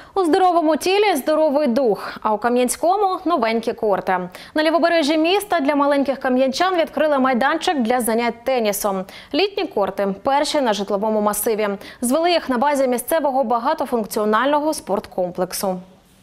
У здоровому тілі – здоровий дух, а у Кам'янському – новенькі корти. На лівобережжі міста для маленьких кам'янчан відкрили майданчик для занять тенісом. Літні корти – перші на житловому масиві. Звели їх на базі місцевого багатофункціонального спорткомплексу.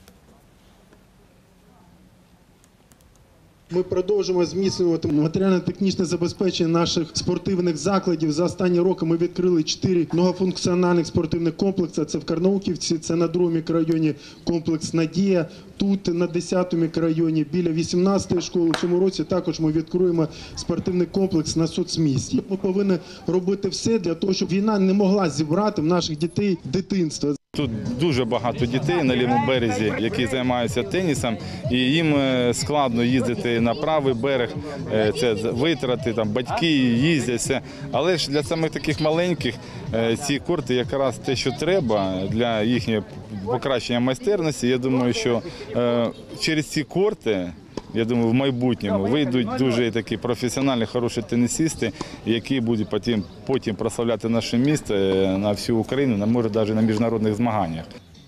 Ми продовжуємо зміцнювати матеріально-технічне забезпечення наших спортивних закладів. За останні роки ми відкрили 4 многофункціональних спортивних комплекси. Це в Карнауківці, це на 2-му мікрорайоні комплекс «Надія», тут на 10-му мікрорайоні біля 18-ї школи. В цьому році також ми відкриємо спортивний комплекс на соцмісті. Ми повинні робити все для того, щоб війна не могла зібрати в наших дітей дитинство. Тут дуже багато дітей на лівому березі, які займаються тенісом, і їм складно їздити на правий берег, це витрати, там батьки їздять, все. Але ж для самих таких маленьких ці корти якраз те, що треба для їхнього покращення майстерності. Я думаю, що через ці корти, я думаю, в майбутньому вийдуть дуже такі професіональні, хороші тенісисти, які будуть потім прославляти наше місто на всю Україну, може навіть на міжнародних змаганнях.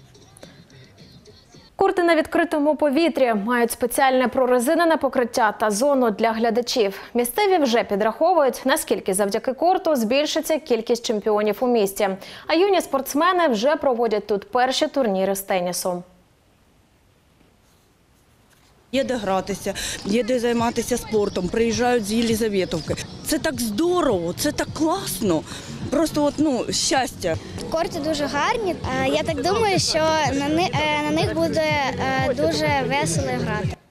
Корти на відкритому повітрі мають спеціальне прорезинене покриття та зону для глядачів. Місцеві вже підраховують, наскільки завдяки корту збільшиться кількість чемпіонів у місті. А юні спортсмени вже проводять тут перші турніри з тенісу. Є де гратися, є де займатися спортом, приїжджають з Єлизаветовки. Це так здорово, це так класно, просто щастя. Корти дуже гарні, я так думаю, що на них буде дуже весело грати.